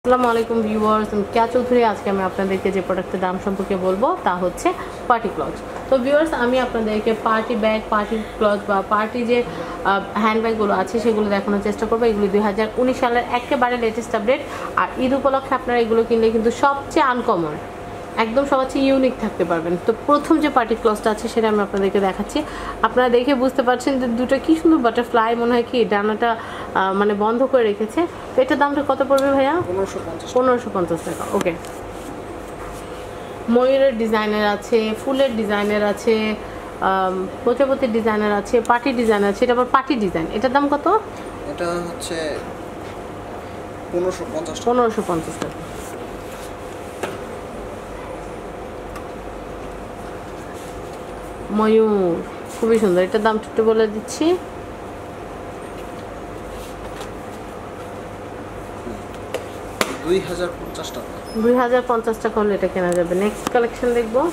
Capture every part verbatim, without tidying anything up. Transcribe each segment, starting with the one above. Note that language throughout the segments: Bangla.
আসসালামু আলাইকুম ভিউয়ার্স, আমি কেয়া চৌধুরী। আজকে আমি আপনাদেরকে যে প্রোডাক্টের দাম সম্পর্কে বলবো তা হচ্ছে পার্টি ক্লথ। তো ভিউয়ার্স, আমি আপনাদেরকে পার্টি ব্যাগ, পার্টি ক্লথ বা পার্টি যে হ্যান্ডব্যাগগুলো আছে সেগুলো দেখানোর চেষ্টা করবো। এগুলি দুই হাজার উনিশ সালের একেবারে লেটেস্ট আপডেট। আর ঈদ উপলক্ষে আপনারা এগুলো কিনলে কিন্তু সবচেয়ে আনকমন, একদম সবচেয়ে ইউনিক থাকতে পারবেন। তো প্রথম যে পার্টি ক্লথটা আছে সেটা আমি আপনাদেরকে দেখাচ্ছি। আপনারা দেখে বুঝতে পারছেন যে দুটো কি সুন্দর বাটারফ্লাই, মনে হয় কি ডানাটা মানে বন্ধ করে রেখেছে। তো এটার দামটা কত পড়বে ভাইয়া? পনেরোশো পঞ্চাশ টাকা। ওকে, ময়ূরের ডিজাইনের আছে, ফুলের ডিজাইনের আছে, প্রজাপতির ডিজাইনের আছে, পার্টি ডিজাইন আছে। এটা আবার পার্টি ডিজাইন। এটার দাম কত? এটা হচ্ছে পনেরোশো পঞ্চাশ পনেরোশো পঞ্চাশ টাকা। ময়ূর খুবই সুন্দর। এটার দামটা একটু বলে দিচ্ছি। দুই হাজার পঞ্চাশ টাকা। দুই হাজার পঞ্চাশ টাকা হলে এটা কেনা যাবে। নেক্সট কালেকশন দেখবো।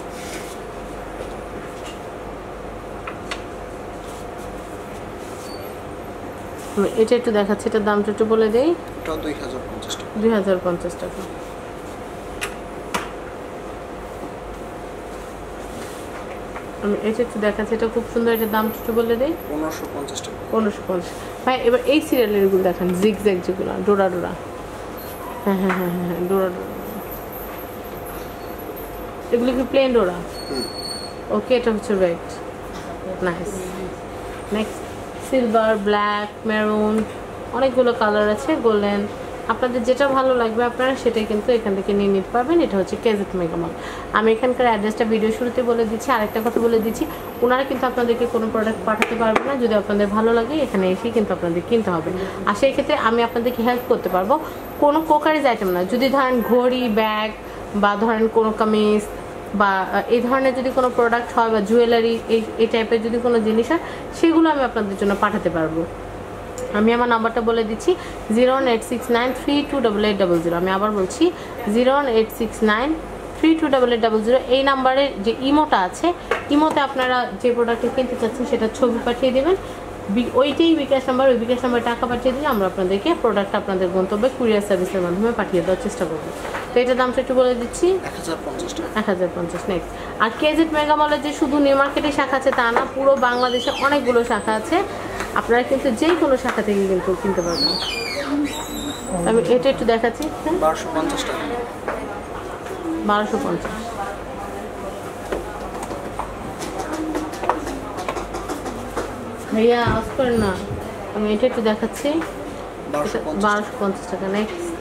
এটা একটু দেখাচ্ছি, এটার দামটা একটু বলে দেই। এটাও দুই হাজার পঞ্চাশ টাকা। দুই হাজার পঞ্চাশ টাকা। আমি এটা একটু দেখাচ্ছি, এটা খুব সুন্দর। এটার দামটা একটু বলে দেই। পনেরোশো পঞ্চাশ টাকা। পনেরোশো পঞ্চাশ। ভাই এবার এই সিরিয়ালের এগুলো দেখান, জিগ জ্যাগ যেগুলো, ডোরা ডোরা। হ্যাঁ হ্যাঁ হ্যাঁ হ্যাঁ ডোরা ডোরা। এগুলো কি প্লেন ডোরা? ওকে, এটা হচ্ছে red. Nice. Next silver, black, maroon, অনেকগুলো কালার আছে, গোল্ডেন। আপনাদের যেটা ভালো লাগবে আপনারা সেটাই কিন্তু এখান থেকে নিয়ে নিতে পারবেন। এটা হচ্ছে কেজেট মেগামল। আমি এখানকার অ্যাড্রেসটা ভিডিও শুরুতে বলে দিচ্ছি। আরেকটা কথা বলে দিচ্ছি, ওনারা কিন্তু আপনাদেরকে কোনো প্রোডাক্ট পাঠাতে পারবে না। যদি আপনাদের ভালো লাগে এখানে এসেই কিন্তু আপনাদের কিনতে হবে। আর সেই ক্ষেত্রে আমি আপনাদেরকে হেল্প করতে পারবো। কোনো কোকারিজ আইটেম না, যদি ধরেন ঘড়ি, ব্যাগ বা ধরেন কোনো কামিজ বা এই ধরনের যদি কোনো প্রোডাক্ট হয় বা জুয়েলারি, এই এই টাইপের যদি কোনো জিনিস হয় সেগুলো আমি আপনাদের জন্য পাঠাতে পারবো। আমি আমার নাম্বারটা বলে দিচ্ছি, zero one eight six nine three two double eight double zero. আমি আবার বলছি, zero one eight six nine three two double eight double zero. এই নাম্বারের যে ইমোটা আছে, ইমোতে আপনারা যে প্রোডাক্টটা কিনতে চাচ্ছেন সেটা ছবি পাঠিয়ে দেবেন। ওইটাই বিকাশ নাম্বার, ওই বিকাশ নাম্বার টাকা পাঠিয়ে দিলে আমরা আপনাদেরকে প্রোডাক্ট আপনাদের গন্তব্যে কুরিয়ার সার্ভিসের মাধ্যমে পাঠিয়ে দেওয়ার চেষ্টা করবো। তো এটার দামটা একটু বলে দিচ্ছি, এক হাজার পঞ্চাশ টাকা। এক হাজার পঞ্চাশ। নেক্সট, আর কেজেট মেগামলের যে শুধু নিউ মার্কেটে শাখা আছে তা না, পুরো বাংলাদেশে অনেকগুলো শাখা আছে। আপনারা কিন্তু যে কোনো শাখা থেকে কিন্তু কিনতে পারবেন। আমি এটা একটু দেখাচ্ছি। বারোশো পঞ্চাশ টাকা। বারোশো পঞ্চাশ। ভাইয়া আজ করেন না, আমি এটা একটু দেখাচ্ছি। বারোশো পঞ্চাশ টাকা। নেক্সট,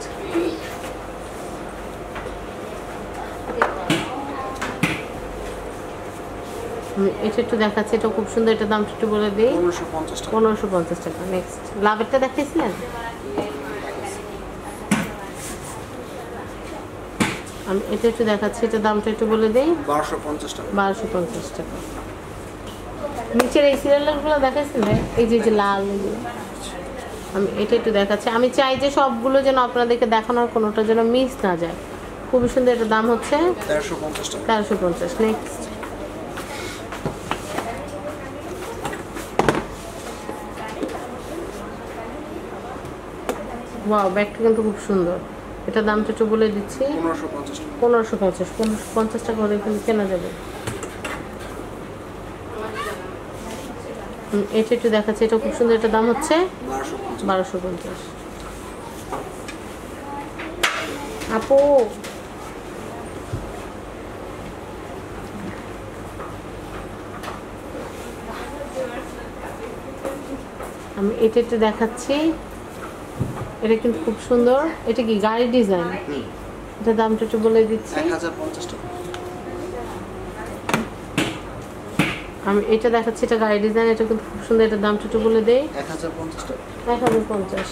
এটা একটু দেখাচ্ছি, এটা খুব সুন্দর। এটার দামটা একটু বলে দিই, পনেরোশো পঞ্চাশ টাকা। পনেরোশো পঞ্চাশ টাকা। নেক্সট, লাভেরটা দেখাইছিলেন? আমি এটা একটু দেখাচ্ছি, এটার দামটা একটু বলে দিই, বারোশো পঞ্চাশ টাকা। বারোশো পঞ্চাশ টাকা। নিচের এই সিরিয়ালগুলো দেখাইছিলেন, এই যে যে লাল এগুলো, আমি এটা একটু দেখাচ্ছি। আমি চাই যে সবগুলো যেন আপনাদেরকে দেখানোর কোনোটা যেন মিস না যায়। খুবই সুন্দর। এটার দাম হচ্ছে তেরোশো পঞ্চাশ টাকা। তেরোশো পঞ্চাশ। নেক্সট, ওয়াও, ব্যাগটা কিন্তু খুব সুন্দর। এটার দামটা একটু বলে দিচ্ছি, পনেরোশো পঞ্চাশ টাকা। পনেরোশো পঞ্চাশ। পনেরোশো পঞ্চাশ টাকা হলে কিন্তু কেনা যাবে। এটা একটু দেখাচ্ছে, এটা খুব সুন্দর। এটার দাম হচ্ছে বারোশো পঞ্চাশ। আপু আমি এটা একটু দেখাচ্ছি, এটা কিন্তু খুব সুন্দর। এটা কি গাড়ি ডিজাইন? এটার দামটা একটু বলে দিচ্ছি, এক হাজার পঞ্চাশ টাকা। আমি এটা দেখাচ্ছি, এটা গাড়ি ডিজাইন। এটা কিন্তু খুব সুন্দর। এটার দামটা একটু বলে দেই, এক হাজার পঞ্চাশ টাকা। এক হাজার পঞ্চাশ।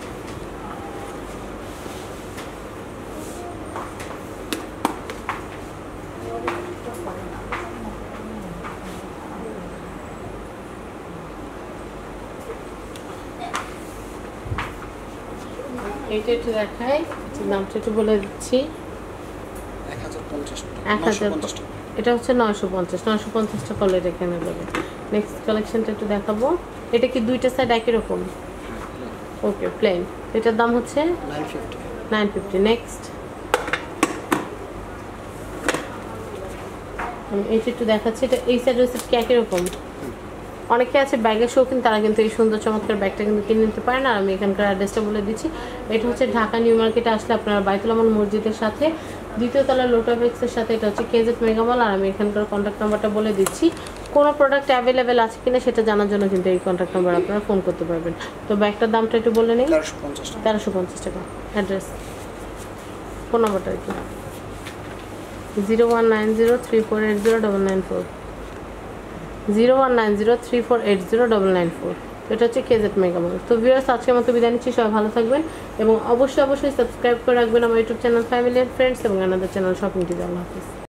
এটা একটু দেখাই, দামটা একটু বলে দিচ্ছি, এক হাজার পঞ্চাশ টাকা। এক হাজার। এটা হচ্ছে নয়শো পঞ্চাশ। নয়শো পঞ্চাশ টাকা হলে এটা কেনা যাবে। নেক্সট কালেকশনটা একটু দেখাবো। এটা কি দুইটা সাইড একই রকম? Okay, plain. এটার দাম হচ্ছে nine fifty. Nine fifty. Next আমি এইটা একটু দেখাচ্ছি, এটা এই সাইড ওই সাইড কি একই রকম? অনেকে আছে ব্যাগের শৌখিন, তারা কিন্তু এই সুন্দর চমৎকার ব্যাগটা কিন্তু কিনে নিতে পারেন। আর আমি এখানকার অ্যাড্রেসটা বলে দিচ্ছি, এটা হচ্ছে ঢাকা নিউ মার্কেটে আসলে আপনারা বাইতুল আমান মসজিদের সাথে দ্বিতীয় তলা লোটাভেক্সের সাথে, এটা হচ্ছে কেজেট মেগামল। আর আমি এখানকার কন্ট্যাক্ট নাম্বারটা বলে দিচ্ছি, কোনো প্রোডাক্ট অ্যাভেলেবেল আছে কিনা সেটা জানার জন্য কিন্তু এই কন্ট্যাক্ট নাম্বার আপনারা ফোন করতে পারবেন। তো ব্যাগটার দামটা একটু বলে নিই, তেরোশো পঞ্চাশ টাকা। তেরোশো পঞ্চাশ টাকা। অ্যাড্রেস ফোন নাম্বারটা কি? Zero one nine zero three four eight zero double nine four, zero one nine zero three four eight zero double nine four. এটা হচ্ছে কেজেট মেগামল। তো ভিউয়ার্স, আজকের মতো বিদায় নিচ্ছি, সবাই ভালো থাকবেন এবং অবশ্যই অবশ্যই সাবস্ক্রাইব করে রাখবেন আমার YouTube channel family and friends এবং আমাদের চ্যানেল শপিং টিভি। আল্লাহ হাফিজ।